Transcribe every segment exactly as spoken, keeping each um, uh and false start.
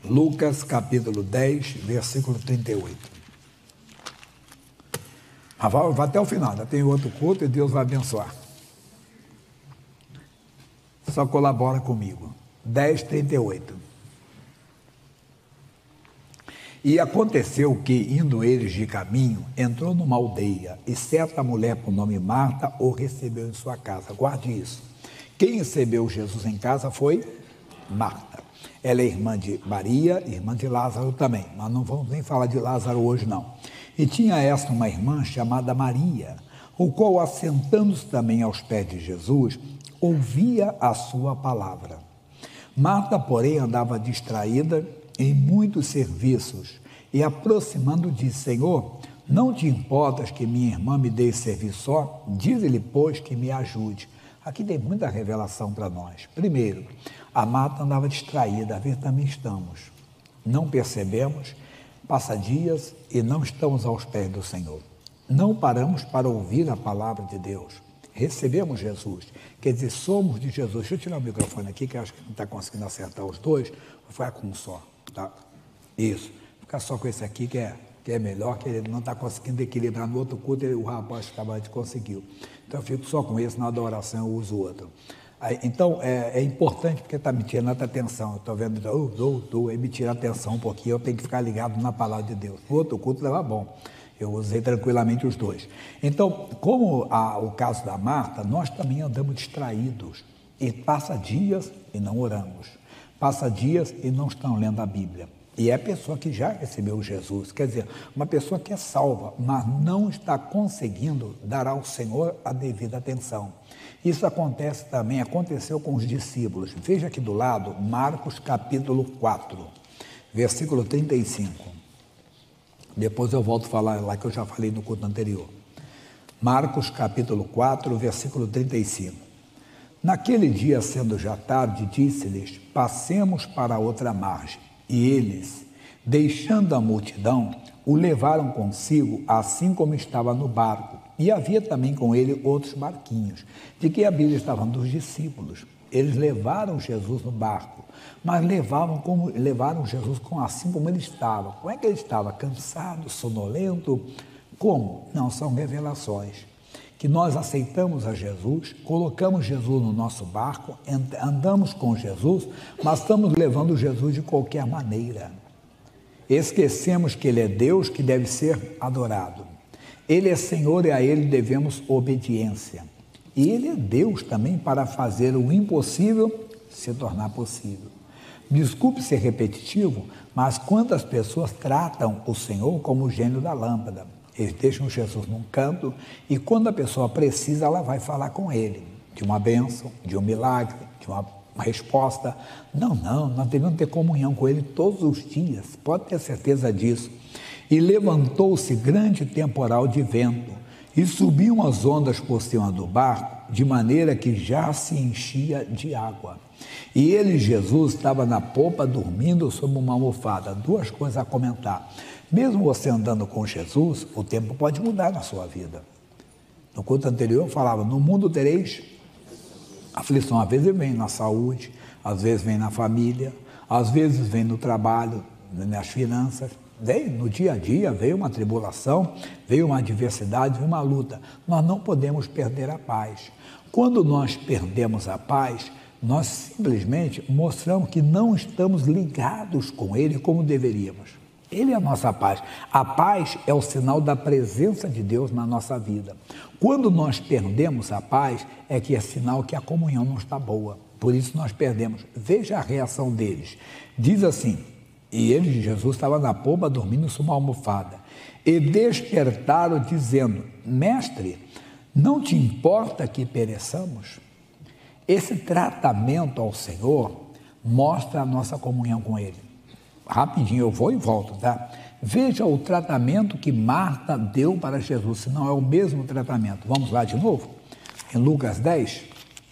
Lucas capítulo dez, versículo trinta e oito. Ah, vai, vai até o final, ainda tem outro culto e Deus vai abençoar. Só colabora comigo. dez, trinta e oito. E aconteceu que, indo eles de caminho, entrou numa aldeia, e certa mulher por nome Marta o recebeu em sua casa. Guarde isso. Quem recebeu Jesus em casa foi Marta. Ela é irmã de Maria, irmã de Lázaro também, mas não vamos nem falar de Lázaro hoje não. E tinha esta uma irmã chamada Maria, o qual, assentando-se também aos pés de Jesus, ouvia a sua palavra. Marta, porém, andava distraída em muitos serviços, e aproximando disse: Senhor, não te importas que minha irmã me dê serviço só? Diz-lhe, pois, que me ajude. Aqui tem muita revelação para nós. Primeiro, a Marta andava distraída, a ver também estamos. Não percebemos, passa dias e não estamos aos pés do Senhor. Não paramos para ouvir a palavra de Deus. Recebemos Jesus, quer dizer, somos de Jesus. Deixa eu tirar o microfone aqui, que eu acho que não está conseguindo acertar os dois. Vou ficar com um só, tá? Isso, ficar só com esse aqui que é, que é melhor, que ele não está conseguindo equilibrar no outro culto, ele, o rapaz que estava antes conseguiu. Então eu fico só com esse, na hora da oração eu uso o outro. Aí, então é, é importante, porque está me tirando a atenção. Eu estou vendo, uh, uh, uh, aí me tira a atenção um pouquinho, eu tenho que ficar ligado na palavra de Deus. O outro culto estava bom. Eu usei tranquilamente os dois. Então, como a, o caso da Marta, nós também andamos distraídos. E passa dias e não oramos. Passa dias e não estão lendo a Bíblia. E é a pessoa que já recebeu Jesus. Quer dizer, uma pessoa que é salva, mas não está conseguindo dar ao Senhor a devida atenção. Isso acontece também, aconteceu com os discípulos. Veja aqui do lado, Marcos capítulo quatro, versículo trinta e cinco. Depois eu volto a falar lá que eu já falei no culto anterior. Marcos capítulo quatro, versículo trinta e cinco. Naquele dia, sendo já tarde, disse-lhes: passemos para a outra margem. E eles, deixando a multidão, o levaram consigo, assim como estava no barco. E havia também com ele outros barquinhos, de que a Bíblia estava dos discípulos. Eles levaram Jesus no barco, mas levavam, como, levaram Jesus com, assim como ele estava. Como é que ele estava? Cansado, sonolento? Como? Não, são revelações. Que nós aceitamos a Jesus, colocamos Jesus no nosso barco, andamos com Jesus, mas estamos levando Jesus de qualquer maneira. Esquecemos que Ele é Deus, que deve ser adorado. Ele é Senhor e a Ele devemos obediência. E Ele é Deus também para fazer o impossível se tornar possível. Desculpe ser repetitivo, mas quantas pessoas tratam o Senhor como o gênio da lâmpada? Eles deixam Jesus num canto e quando a pessoa precisa, ela vai falar com Ele de uma bênção, de um milagre, de uma resposta. Não, não, nós devemos ter comunhão com Ele todos os dias, pode ter certeza disso. E levantou-se grande temporal de vento e subiam as ondas por cima do barco, de maneira que já se enchia de água. E ele, Jesus, estava na popa dormindo sob uma almofada. Duas coisas a comentar. Mesmo você andando com Jesus, o tempo pode mudar na sua vida. No culto anterior eu falava, no mundo tereis aflição. Às vezes vem na saúde, às vezes vem na família, às vezes vem no trabalho, nas finanças. Vem no dia a dia, veio uma tribulação, veio uma adversidade, veio uma luta. Nós não podemos perder a paz. Quando nós perdemos a paz, nós simplesmente mostramos que não estamos ligados com Ele como deveríamos. Ele é a nossa paz. A paz é o sinal da presença de Deus na nossa vida. Quando nós perdemos a paz, é que é sinal que a comunhão não está boa. Por isso nós perdemos. Veja a reação deles. Diz assim, e ele, Jesus, estava na popa dormindo sob uma almofada. E despertaram dizendo, mestre, não te importa que pereçamos? Esse tratamento ao Senhor mostra a nossa comunhão com Ele. Rapidinho, eu vou e volto, tá? Veja o tratamento que Marta deu para Jesus, se não é o mesmo tratamento. Vamos lá de novo? Em Lucas dez.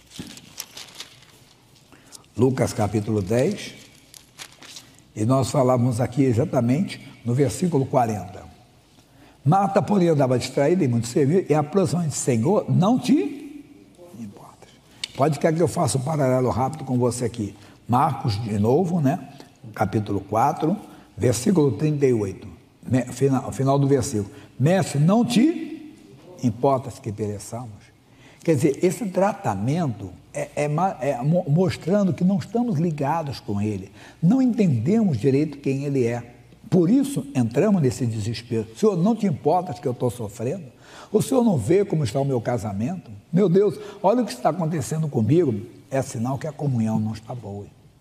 Lucas capítulo dez. E nós falávamos aqui exatamente no versículo quarenta. Marta, porém, andava distraída e muito serviço, e aproximadamente, Senhor, não te importa. Pode querer que eu faça um paralelo rápido com você aqui. Marcos, de novo, né? capítulo quatro, versículo trinta e oito, final, final do versículo. Mestre, não te importas que pereçamos? Quer dizer, esse tratamento é, é, é mostrando que não estamos ligados com Ele, não entendemos direito quem Ele é. Por isso, entramos nesse desespero. Senhor, não te importas que eu estou sofrendo? O Senhor não vê como está o meu casamento? Meu Deus, olha o que está acontecendo comigo. É sinal que a comunhão não está boa.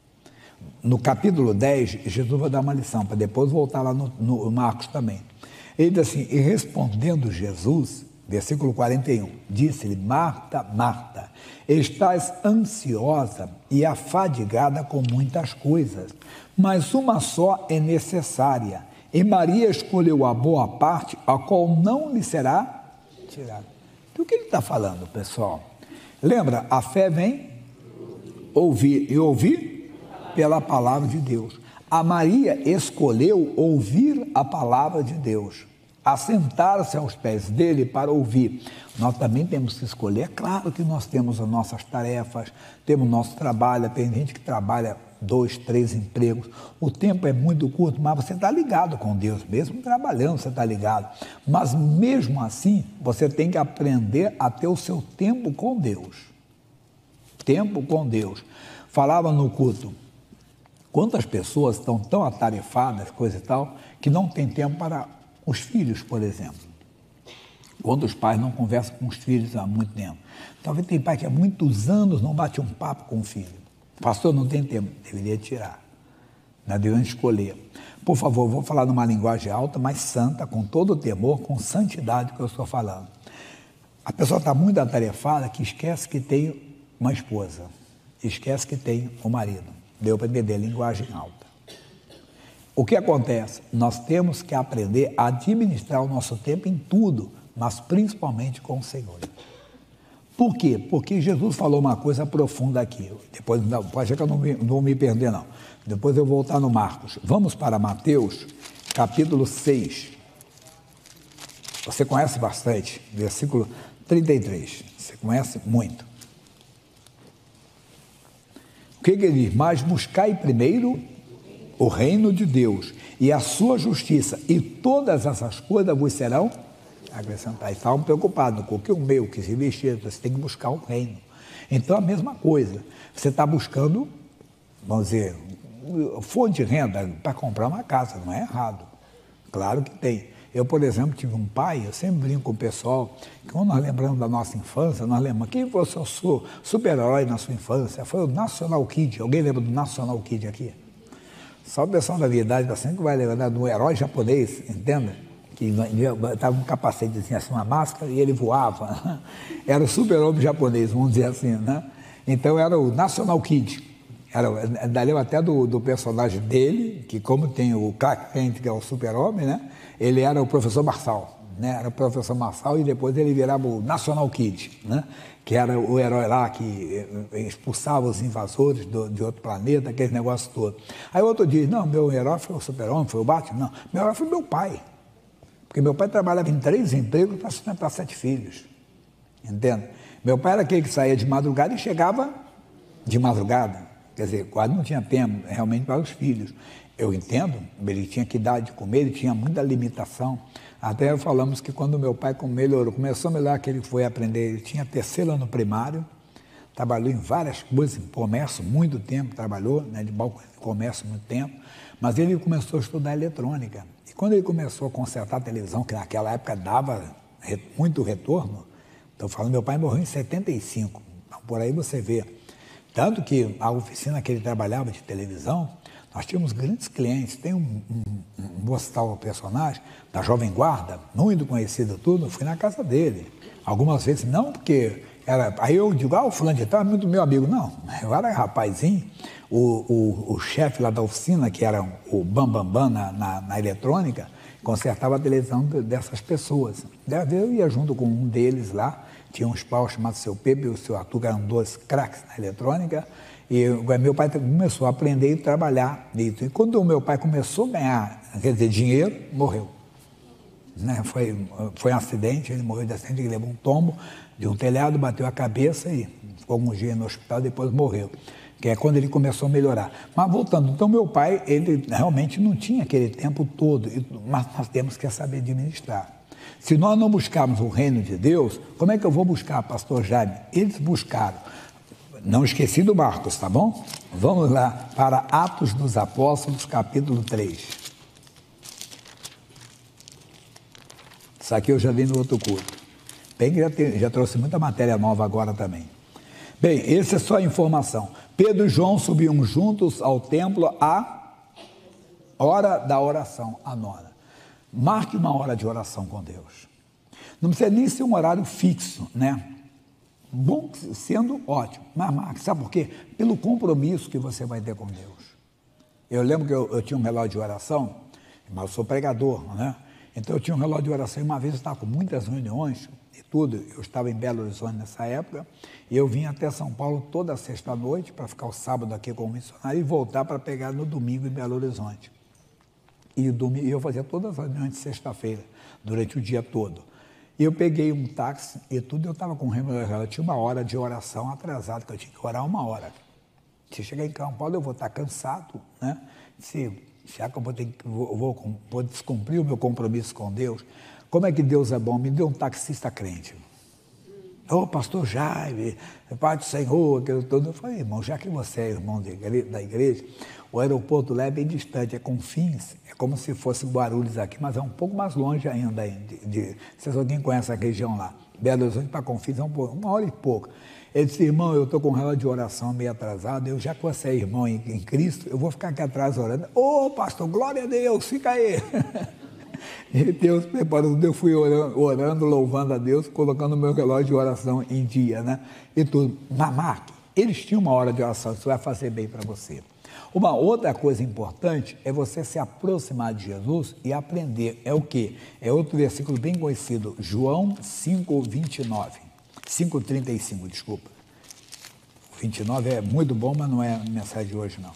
No capítulo dez, Jesus vai dar uma lição, para depois voltar lá no, no Marcos também. Ele diz assim, e respondendo Jesus, versículo quarenta e um, disse-lhe, Marta, Marta, estás ansiosa e afadigada com muitas coisas, mas uma só é necessária, e Maria escolheu a boa parte, a qual não lhe será tirada. Do que ele está falando, pessoal? Lembra, a fé vem ouvir, e ouvir pela palavra de Deus. A Maria escolheu ouvir a palavra de Deus, assentar-se aos pés dele para ouvir. Nós também temos que escolher. É claro que nós temos as nossas tarefas, temos o nosso trabalho, tem gente que trabalha dois, três empregos, o tempo é muito curto, mas você está ligado com Deus, mesmo trabalhando você está ligado, mas mesmo assim, você tem que aprender a ter o seu tempo com Deus, tempo com Deus. Falava no culto, quantas pessoas estão tão atarefadas, coisa e tal, que não tem tempo para os filhos, por exemplo. Quantos pais não conversam com os filhos há muito tempo? Talvez tem pai que há muitos anos não bate um papo com o filho. Pastor, não tem tempo. Deveria tirar. Nós devemos escolher. Por favor, vou falar numa linguagem alta, mas santa, com todo o temor, com santidade que eu estou falando. A pessoa está muito atarefada que esquece que tem uma esposa. Esquece que tem um marido. Deu para entender, linguagem alta. O que acontece? Nós temos que aprender a administrar o nosso tempo em tudo, mas principalmente com o Senhor. Por quê? Porque Jesus falou uma coisa profunda aqui. Depois, não, pode ser que eu não, me, não vou me perder, não. Depois eu vou voltar no Marcos. Vamos para Mateus, capítulo seis. Você conhece bastante, versículo trinta e três. Você conhece muito. O que, que ele diz? Mas buscai primeiro o reino de Deus e a sua justiça, e todas essas coisas vos serão acrescentar. Estavam preocupados com o que o meu, que se vestir, você tem que buscar o reino. Então, a mesma coisa. Você está buscando, vamos dizer, fonte de renda para comprar uma casa, não é errado. Claro que tem. Eu, por exemplo, tive um pai, eu sempre brinco com o pessoal, que quando nós lembramos da nossa infância, nós lembramos, quem foi o seu super-herói na sua infância? Foi o National Kid. Alguém lembra do National Kid aqui? Só o pessoal da minha idade sempre vai lembrar do herói japonês, entenda? Que estava um capacete assim, assim, uma máscara, e ele voava. Era o super-homem japonês, vamos dizer assim, né? Então era o National Kid. Era, dali até do, do personagem dele, que como tem o Clark Kent, que é o super-homem, né? Ele era o professor Marçal, né? Era o professor Marçal e depois ele virava o National Kid, né? Que era o herói lá que expulsava os invasores do, de outro planeta, aquele negócio todo. Aí o outro diz, não, meu herói foi o super-homem, foi o Batman. Não, meu herói foi meu pai. Porque meu pai trabalhava em três empregos para sustentar sete filhos. Entende? Meu pai era aquele que saía de madrugada e chegava de madrugada. Quer dizer, quase não tinha tempo realmente para os filhos. Eu entendo, ele tinha que dar de comer, ele tinha muita limitação. Até falamos que quando meu pai melhorou, começou a melhorar, que ele foi aprender, ele tinha terceiro ano primário, trabalhou em várias coisas, em comércio, muito tempo trabalhou, né, de balcão de comércio, muito tempo, mas ele começou a estudar eletrônica. E quando ele começou a consertar a televisão, que naquela época dava muito retorno, estou falando, meu pai morreu em setenta e cinco, então, por aí você vê. Tanto que a oficina que ele trabalhava de televisão, nós tínhamos grandes clientes. Tem um, um, um vou citar o personagem, da Jovem Guarda, muito conhecido tudo, eu fui na casa dele. Algumas vezes, não porque era... Aí eu digo, ah, o fulano de tal é muito meu amigo. Não, eu era rapazinho, o, o, o chefe lá da oficina, que era o Bambambam Bam, Bam, na, na, na eletrônica, consertava a televisão dessas pessoas. Deve eu ia junto com um deles lá, tinha uns paus chamados Seu Pepe e o Seu Arthur, que eram dois craques na eletrônica, e meu pai começou a aprender e trabalhar nisso. E quando o meu pai começou a ganhar, quer dizer, dinheiro, morreu. Né? Foi, foi um acidente, ele morreu de acidente, ele levou um tombo de um telhado, bateu a cabeça e ficou alguns dias no hospital, depois morreu. que é quando ele começou a melhorar. Mas voltando, então meu pai, ele realmente não tinha aquele tempo todo, mas nós temos que saber administrar. Se nós não buscarmos o reino de Deus, como é que eu vou buscar, pastor Jaime? Eles buscaram. Não esqueci do Marcos, tá bom? Vamos lá para Atos dos Apóstolos, capítulo três. Isso aqui eu já vi no outro culto. Bem que já, tem, já trouxe muita matéria nova agora também. Bem, essa é só a informação. Pedro e João subiam juntos ao templo à hora da oração, a nona. Marque uma hora de oração com Deus. Não precisa nem ser um horário fixo, né? Bom sendo ótimo, mas marque, sabe por quê? Pelo compromisso que você vai ter com Deus. Eu lembro que eu, eu tinha um relógio de oração, mas eu sou pregador, né? Então eu tinha um relógio de oração e uma vez eu estava com muitas reuniões e tudo, eu estava em Belo Horizonte nessa época, e eu vinha até São Paulo toda sexta-noite para ficar o sábado aqui como missionário e voltar para pegar no domingo em Belo Horizonte. E domingo, eu fazia todas as reuniões de sexta-feira, durante o dia todo. E eu peguei um táxi e tudo, eu estava com o relógio, eu tinha uma hora de oração atrasada, que eu tinha que orar uma hora. Se chegar em São Paulo, eu vou estar cansado, né? Se, já que eu vou, ter, vou, vou, vou descumprir o meu compromisso com Deus, como é que Deus é bom? Me deu um taxista crente. Ô, oh, pastor Jaime, Pai do Senhor, aquilo todo. Eu falei, irmão, já que você é irmão da igreja, da igreja, o aeroporto lá é bem distante, é Confins, é como se fosse Guarulhos aqui, mas é um pouco mais longe ainda. De, de, se alguém conhece a região lá, Belo Horizonte para Confins é um pouco, uma hora e pouco. Ele disse, irmão, eu estou com um relógio de oração meio atrasado, eu já que você é irmão em, em Cristo, eu vou ficar aqui atrás orando. Ô, oh, pastor, glória a Deus, fica aí. E Deus preparou, eu fui orando, orando, louvando a Deus, colocando o meu relógio de oração em dia, né? E tudo. Mas, Mark, eles tinham uma hora de oração, isso vai fazer bem para você. Uma outra coisa importante é você se aproximar de Jesus e aprender. É o quê? É outro versículo bem conhecido, João cinco, vinte e nove. cinco, trinta e cinco, desculpa. vinte e nove é muito bom, mas não é a mensagem de hoje, não.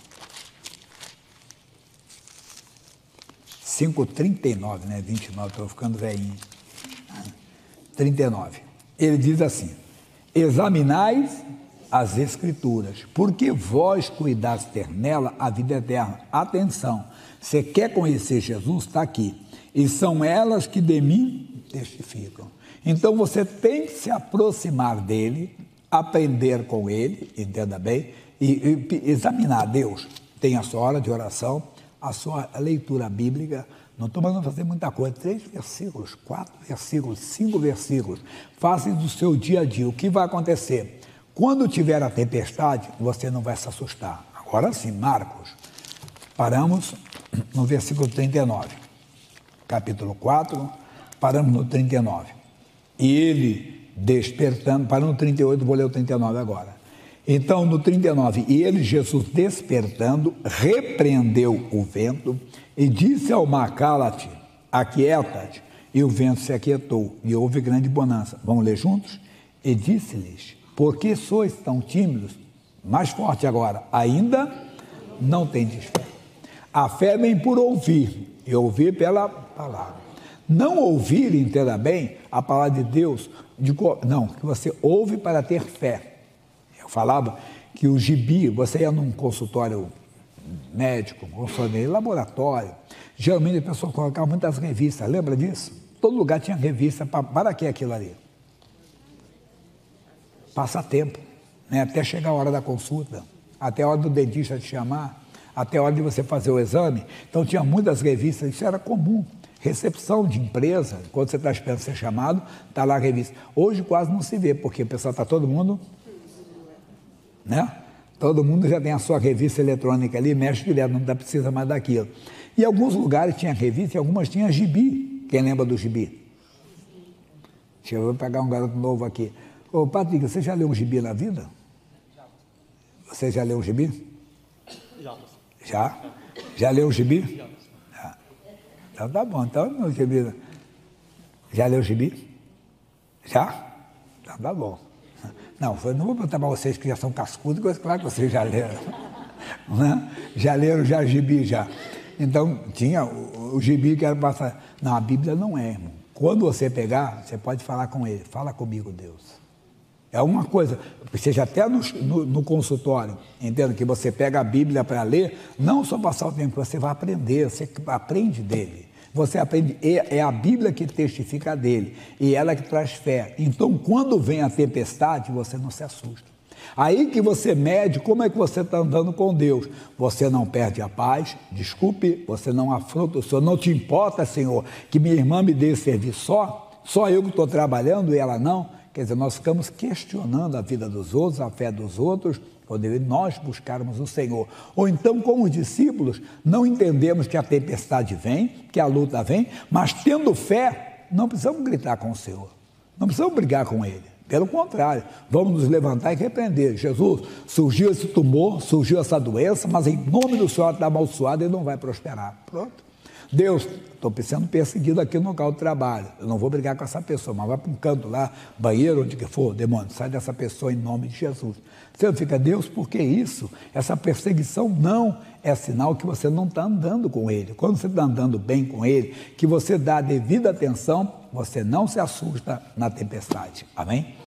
cinco, trinta e nove, né? vinte e nove, estou ficando velhinho. trinta e nove. Ele diz assim, examinais as Escrituras, porque vós cuidais ter nela a vida eterna. Atenção, você quer conhecer Jesus? Está aqui. E são elas que de mim testificam. Então você tem que se aproximar dele, aprender com ele, entenda bem, e, e examinar Deus. Tem a sua hora de oração, a sua leitura bíblica. Não estou mandando fazer muita coisa, três versículos, quatro versículos, cinco versículos. Faça do seu dia a dia. O que vai acontecer? Quando tiver a tempestade, você não vai se assustar. Agora sim, Marcos. Paramos no versículo trinta e nove. Capítulo quatro, paramos no trinta e nove. E ele despertando, paramos no trinta e oito, vou ler o trinta e nove agora. Então, no trinta e nove, e ele, Jesus, despertando, repreendeu o vento e disse ao mar, cala-te, aquieta-te. E o vento se aquietou e houve grande bonança. Vamos ler juntos? E disse-lhes, por que sois tão tímidos? Mais forte agora, ainda não tendes fé. A fé vem por ouvir, e ouvir pela palavra. Não ouvir, entenda bem, a palavra de Deus, de, não, que você ouve para ter fé. Eu falava que o gibi, você ia num consultório médico, consultório laboratório, geralmente a pessoa colocava muitas revistas, lembra disso? Todo lugar tinha revista, para, para que aquilo ali? Passatempo, né? Até chegar a hora da consulta, até a hora do dentista te chamar, até a hora de você fazer o exame. Então tinha muitas revistas, isso era comum. Recepção de empresa, quando você está esperando ser chamado, está lá a revista. Hoje quase não se vê, porque o pessoal está todo mundo, né? Todo mundo já tem a sua revista eletrônica ali, mexe direto, não precisa mais daquilo. E alguns lugares tinha revista e algumas tinham gibi. Quem lembra do gibi? Deixa eu pegar um garoto novo aqui. Ô, Patrick, você já leu um gibi na vida? Já. Você já leu um gibi? Já. Já? Já leu um gibi? Já. Já. Então tá bom, então meu gibi. Já leu um gibi? Já? Então tá bom. Não, eu não vou perguntar para vocês que já são cascudos, coisa claro que vocês já leram. Né? Já leram já gibi já. Então, tinha o, o gibi que era passar. Não, a Bíblia não é, irmão. Quando você pegar, você pode falar com ele. Fala comigo, Deus. É uma coisa, seja até no, no, no consultório, entendo que você pega a Bíblia para ler, não só passar o tempo, você vai aprender, você aprende dele. Você aprende, é, é a Bíblia que testifica dele, e ela que traz fé. Então, quando vem a tempestade, você não se assusta. Aí que você mede como é que você está andando com Deus. Você não perde a paz, desculpe, você não afronta o Senhor. Não te importa, Senhor, que minha irmã me dê serviço só? Só eu que estou trabalhando e ela não? Quer dizer, nós ficamos questionando a vida dos outros, a fé dos outros, quando nós buscarmos o Senhor. Ou então, como os discípulos, não entendemos que a tempestade vem, que a luta vem, mas tendo fé, não precisamos gritar com o Senhor, não precisamos brigar com Ele. Pelo contrário, vamos nos levantar e repreender. Jesus, surgiu esse tumor, surgiu essa doença, mas em nome do Senhor está amaldiçoado e não vai prosperar. Pronto. Deus, estou sendo perseguido aqui no local de trabalho, eu não vou brigar com essa pessoa, mas vai para um canto lá, banheiro, onde que for, demônio, sai dessa pessoa em nome de Jesus. Você fica, Deus, por que isso? Essa perseguição não é sinal que você não está andando com Ele. Quando você está andando bem com Ele, que você dá a devida atenção, você não se assusta na tempestade. Amém?